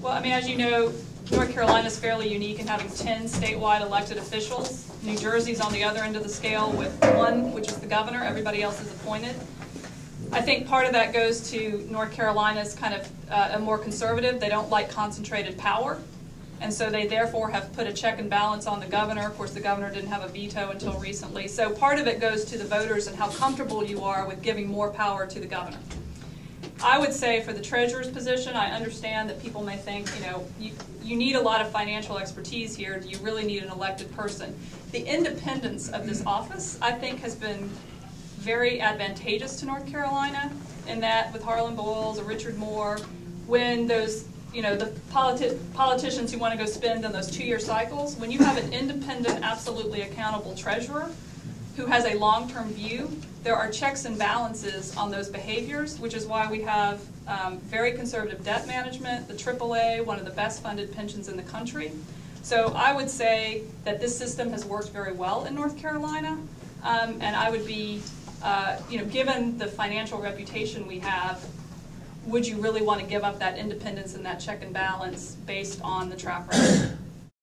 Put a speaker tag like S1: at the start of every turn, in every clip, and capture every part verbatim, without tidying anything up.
S1: Well, I mean, as you know, North Carolina is fairly unique in having ten statewide elected officials. New Jersey's on the other end of the scale with one, which is the governor. Everybody else is appointed. I think part of that goes to North Carolina's kind of uh, a more conservative. They don't like concentrated power. And so they therefore have put a check and balance on the governor. Of course, the governor didn't have a veto until recently. So part of it goes to the voters and how comfortable you are with giving more power to the governor. I would say for the treasurer's position, I understand that people may think, you know, you, you need a lot of financial expertise here. Do you really need an elected person? The independence of this office, I think, has been very advantageous to North Carolina in that with Harlan Boyles or Richard Moore, when those, you know, the politi politicians who want to go spend on those two-year cycles, when you have an independent, absolutely accountable treasurer who has a long-term view, there are checks and balances on those behaviors, which is why we have um, very conservative debt management, the triple A, one of the best funded pensions in the country. So I would say that this system has worked very well in North Carolina, um, and I would be, uh, you know, given the financial reputation we have, would you really want to give up that independence and that check and balance based on the track record?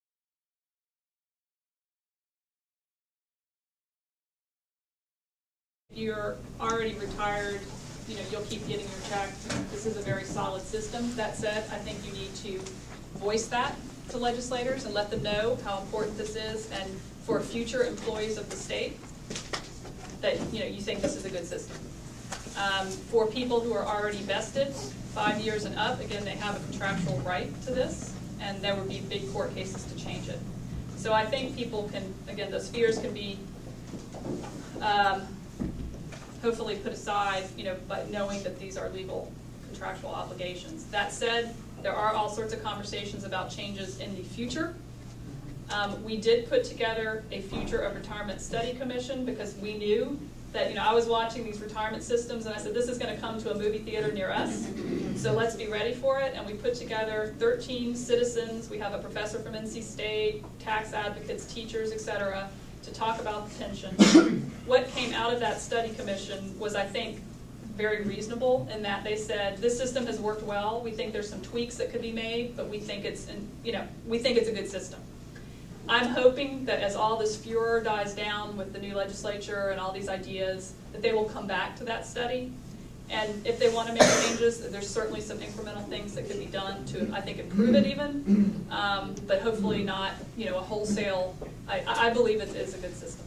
S1: You're already retired, you know, you'll keep getting your check. This is a very solid system. That said, I think you need to voice that to legislators and let them know how important this is, and for future employees of the state, that, you know, you think this is a good system. Um, for people who are already vested, five years and up, again, they have a contractual right to this, and there would be big court cases to change it. So I think people can, again, those fears can be um, hopefully put aside, you know, by knowing that these are legal contractual obligations. That said, there are all sorts of conversations about changes in the future. Um, we did put together a Future of Retirement Study Commission because we knew that, you know, I was watching these retirement systems and I said, this is going to come to a movie theater near us, so let's be ready for it. And we put together thirteen citizens. We have a professor from N C State, tax advocates, teachers, et cetera, to talk about the pension. What came out of that study commission was, I think, very reasonable in that they said, this system has worked well. We think there's some tweaks that could be made, but we think it's, in, you know, we think it's a good system. I'm hoping that as all this furor dies down with the new legislature and all these ideas, that they will come back to that study. And if they want to make changes, there's certainly some incremental things that could be done to, I think, improve it even. Um, but hopefully not, you know, a wholesale. I, I believe it is a good system.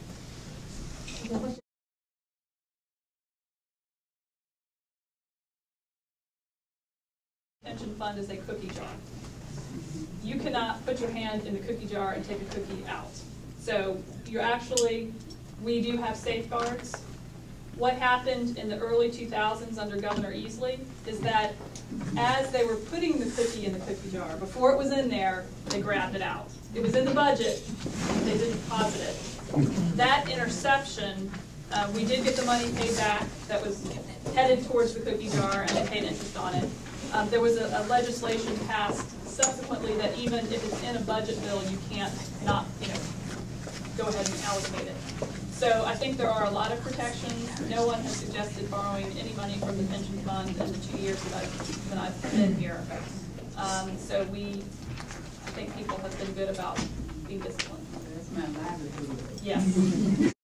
S1: Pension fund is a cookie jar. You cannot put your hand in the cookie jar and take a cookie out. So you're actually, we do have safeguards. What happened in the early two thousands under Governor Easley is that as they were putting the cookie in the cookie jar, before it was in there, they grabbed it out. It was in the budget, they didn't deposit it. That interception, uh, we did get the money paid back that was headed towards the cookie jar, and they paid interest on it. Um, there was a, a legislation passed subsequently that even if it's in a budget bill, you can't not, you know, go ahead and allocate it. So I think there are a lot of protections. No one has suggested borrowing any money from the pension fund in the two years that I've, that I've been here. Um, so we, I think people have been good about being disciplined.
S2: That's my livelihood.
S1: Yes.